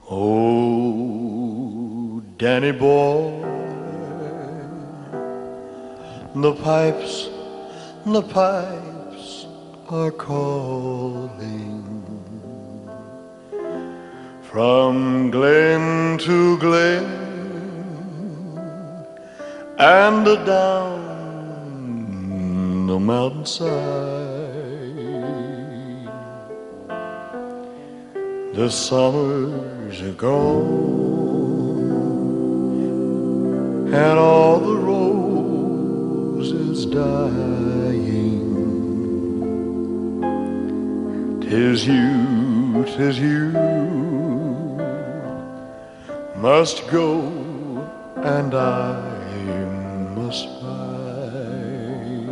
Oh, Danny boy, the pipes are calling from glen to glen and down the mountainside. The summers are gone and all the roses dying. 'Tis you must go and I must ride.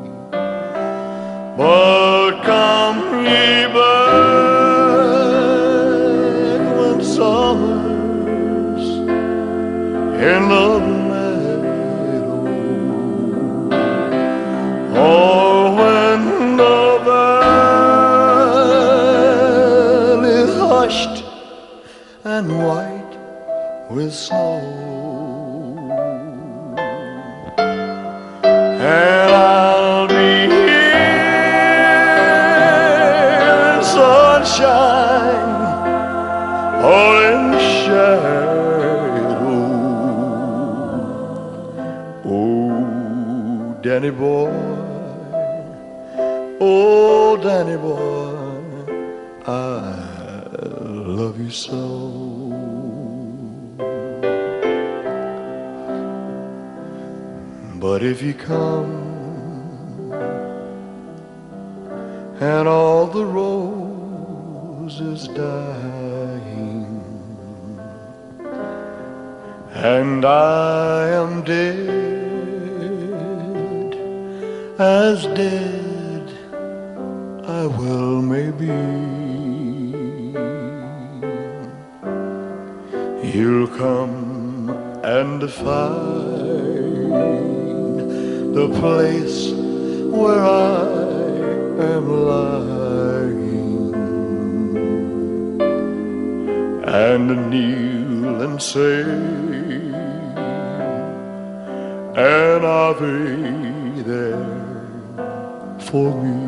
But come ye back when summer's in the meadow, or when the valley's hushed and white with snow, and I'll be here in sunshine or in shadow. Oh, Danny boy, oh, Danny boy, I love you so. But if you come and all the roses dying and I am dead, as dead I will maybe, you'll come and find the place where I am lying, and kneel and say an Ave there for me,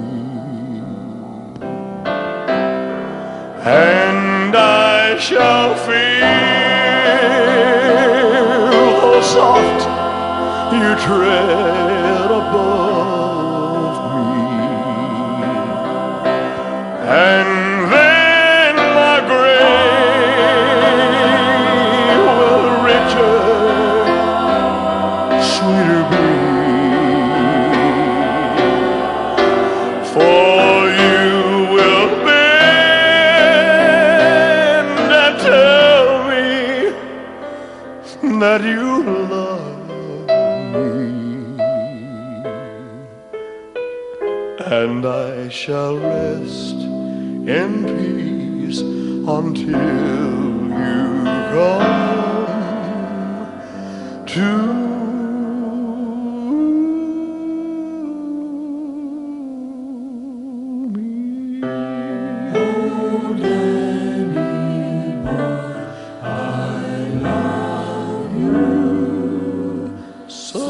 and I shall feel so soft you tread above me, and then my grave will richer, sweeter be, for you will bend and tell me that you love and I shall rest in peace until you come to me. Oh, Danny boy, I love you so.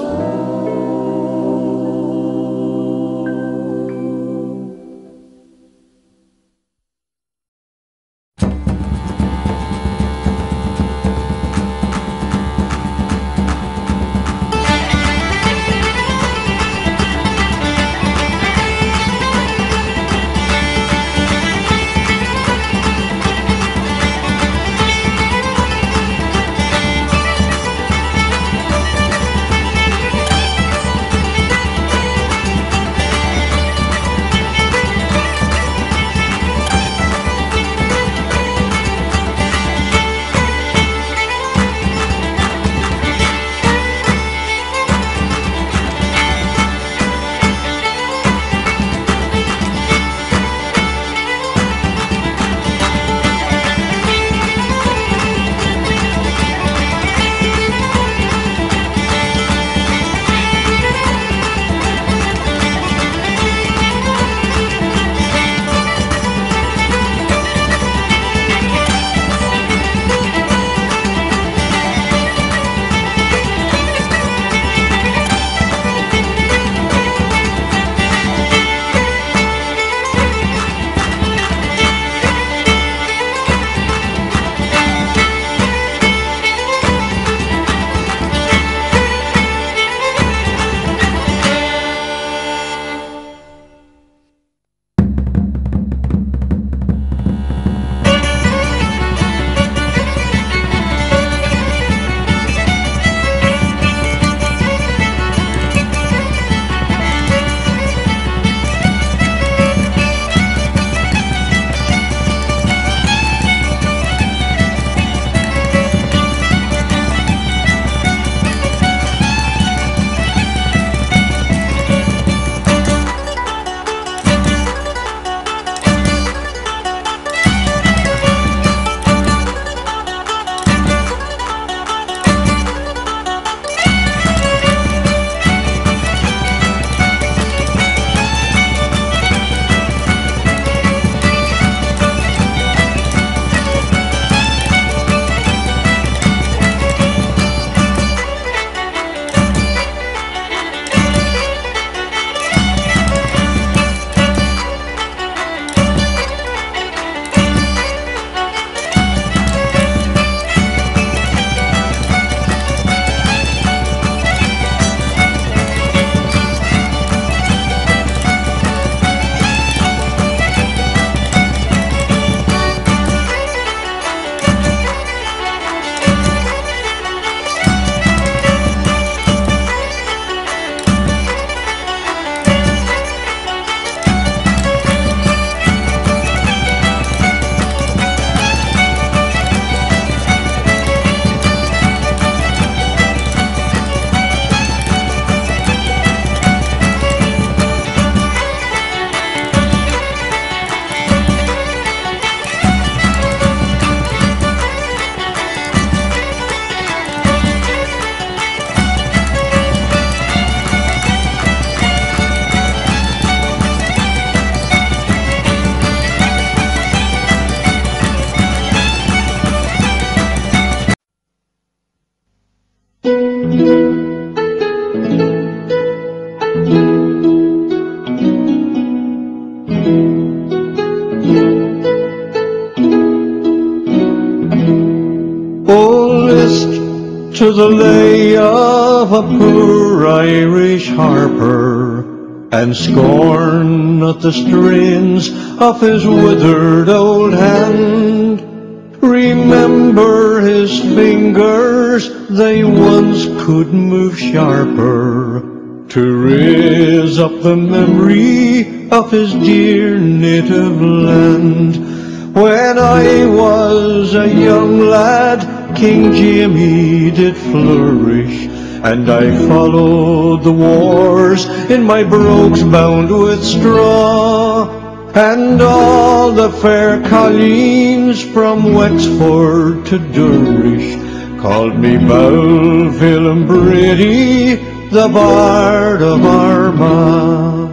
rest to the lay of a poor Irish harper, and scorn at the strains of his withered old hand. Remember his fingers, they once could move sharper, to raise up the memory of his dear native land. When I was a young lad, King Jamie did flourish, and I followed the wars in my brogues bound with straw. And all the fair colleens from Wexford to Durish called me Balfilm Brady, the Bard of Armagh.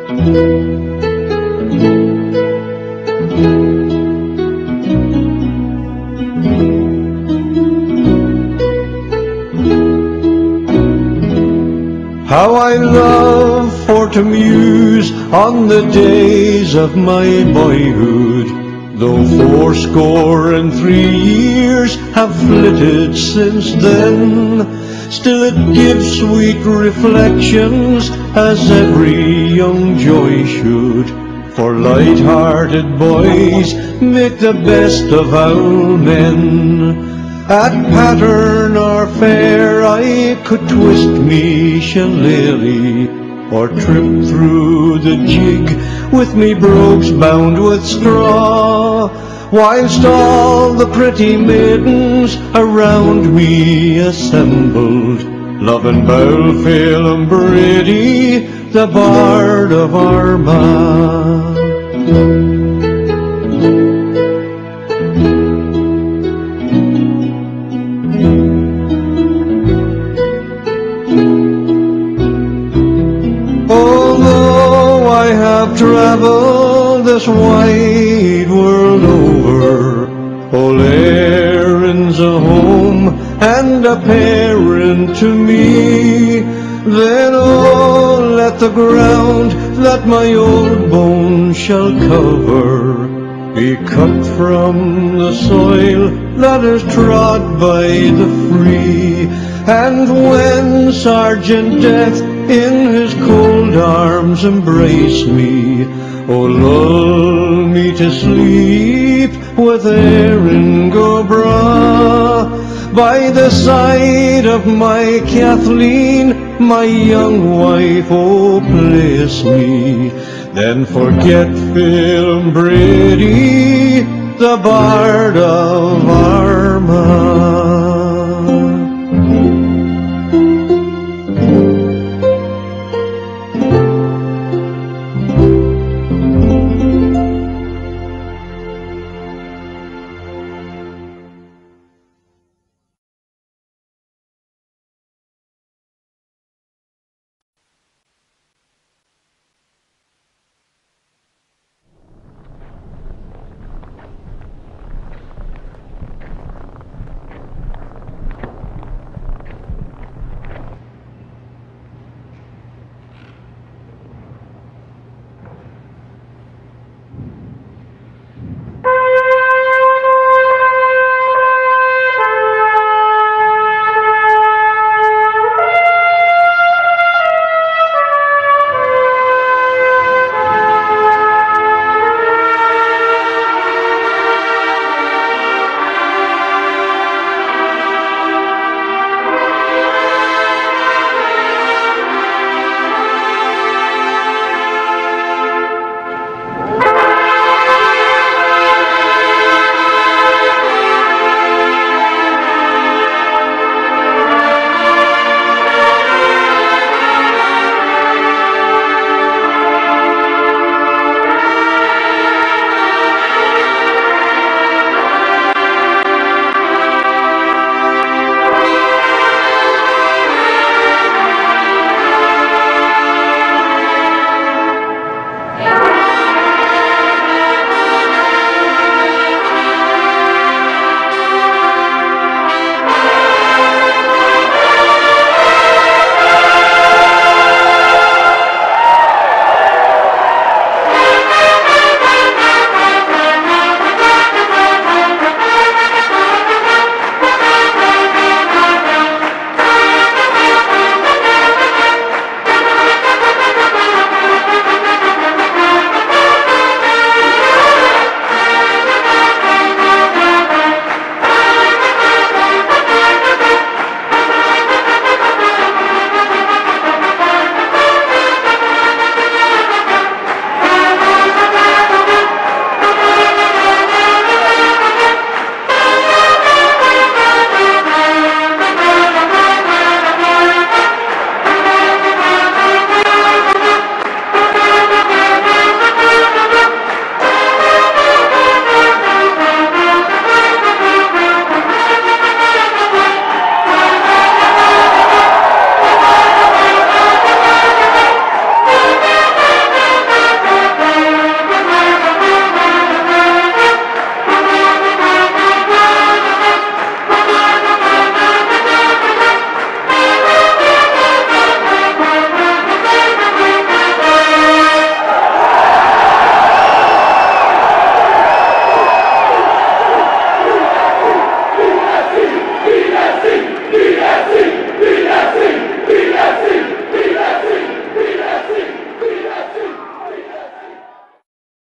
How I love for to muse on the days of my boyhood, though 83 years have flitted since then. Still it gives sweet reflections, as every young joy should, for light-hearted boys make the best of our men. At pattern or fair I could twist me shillelagh, or trip through the jig with me brogues bound with straw, whilst all the pretty maidens around me assembled, loving Balfilm Brady, the Bard of Armagh. Travel this wide world over, all Erin's a home and a parent to me. Then oh, let the ground that my old bones shall cover be cut from the soil that is trod by the free. And when Sergeant Death in his cold arms embrace me, oh, lull me to sleep with Erin go Bragh, by the side of my Kathleen, my young wife, oh, place me. Then forget Film Brady, the Bard of Armagh.